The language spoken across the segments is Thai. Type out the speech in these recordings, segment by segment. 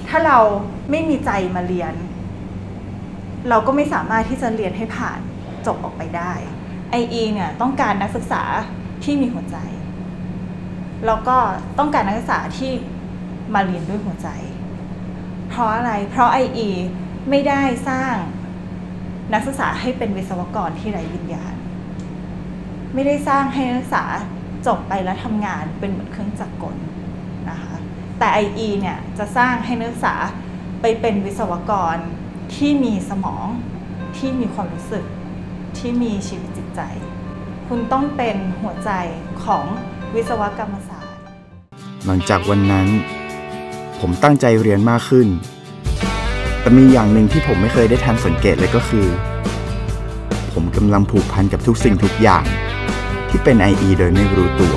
ถ้าเราไม่มีใจมาเรียนเราก็ไม่สามารถที่จะเรียนให้ผ่านจบออกไปได้ IE เนี่ยต้องการนักศึกษาที่มีหัวใจแล้วก็ต้องการนักศึกษาที่มาเรียนด้วยหัวใจเพราะอะไรเพราะ IE ไม่ได้สร้างนักศึกษาให้เป็นวิศวกรที่ไร้วิญญาณไม่ได้สร้างให้นักศึกษาจบไปแล้วทำงานเป็นเหมือนเครื่องจักรกลนะคะแต่ IE เนี่ยจะสร้างให้นักศึกษาไปเป็นวิศวกรที่มีสมองที่มีความรู้สึกที่มีชีวิตจิตใจคุณต้องเป็นหัวใจของวิศวกรรมศาสตร์หลังจากวันนั้นผมตั้งใจเรียนมากขึ้นแต่มีอย่างหนึ่งที่ผมไม่เคยได้ทันสังเกตเลยก็คือผมกำลังผูกพันกับทุกสิ่งทุกอย่างที่เป็น IE โดยไม่รู้ตัว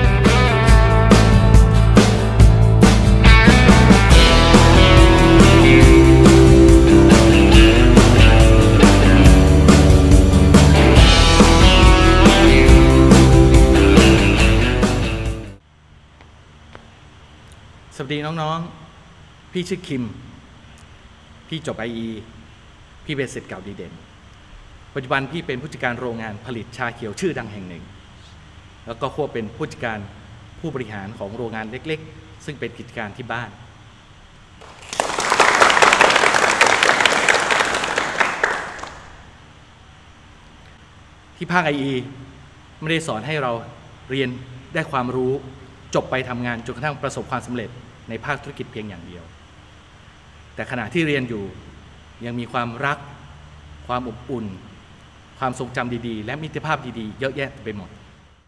สวัสดีน้องๆพี่ชื่อคิมพี่จบ IE พี่เป็นศิษย์เก่าดีเด่นปัจจุบันพี่เป็นผู้จัดการโรงงานผลิตชาเขียวชื่อดังแห่งหนึ่งแล้วก็ควบเป็นผู้จัดการผู้บริหารของโรงงานเล็กๆซึ่งเป็นกิจการที่บ้านที่ภาค IE ไม่ได้สอนให้เราเรียนได้ความรู้จบไปทำงานจนกระทั่งประสบความสำเร็จในภาคธุรกิจเพียงอย่างเดียวแต่ขณะที่เรียนอยู่ยังมีความรักความอบอุ่นความทรงจำดีๆและมิตรภาพดีๆเยอะแยะไปหมด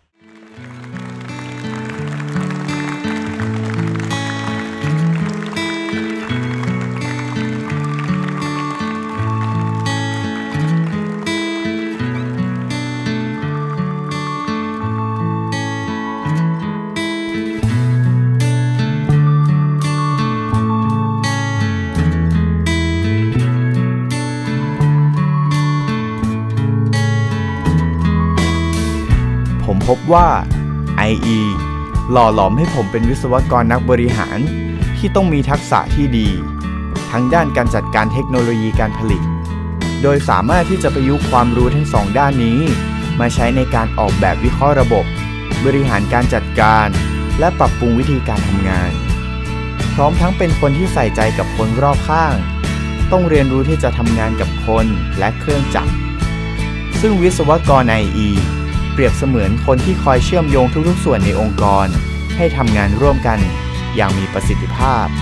ผมพบว่า IE หล่อหลอมให้ผมเป็นวิศวกรนักบริหารที่ต้องมีทักษะที่ดีทั้งด้านการจัดการเทคโนโลยีการผลิตโดยสามารถที่จะประยุกต์ความรู้ทั้งสองด้านนี้มาใช้ในการออกแบบวิเคราะห์ระบบบริหารการจัดการและปรับปรุงวิธีการทำงานพร้อมทั้งเป็นคนที่ใส่ใจกับคนรอบข้างต้องเรียนรู้ที่จะทำงานกับคนและเครื่องจักรซึ่งวิศวกร IEเปรียบเสมือนคนที่คอยเชื่อมโยงทุกๆส่วนในองค์กรให้ทำงานร่วมกันอย่างมีประสิทธิภาพ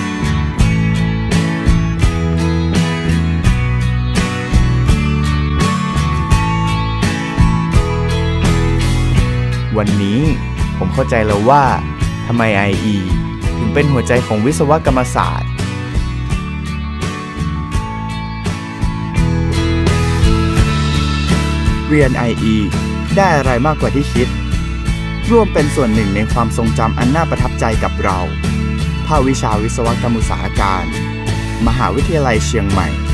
วันนี้ผมเข้าใจแล้วว่าทำไม IE ถึงเป็นหัวใจของวิศวกรรมศาสตร์เรียน IE ได้อะไรมากกว่าที่คิดร่วมเป็นส่วนหนึ่งในความทรงจำอันน่าประทับใจกับเราภาควิชาวิศวกรรมอุตสาหการมหาวิทยาลัยเชียงใหม่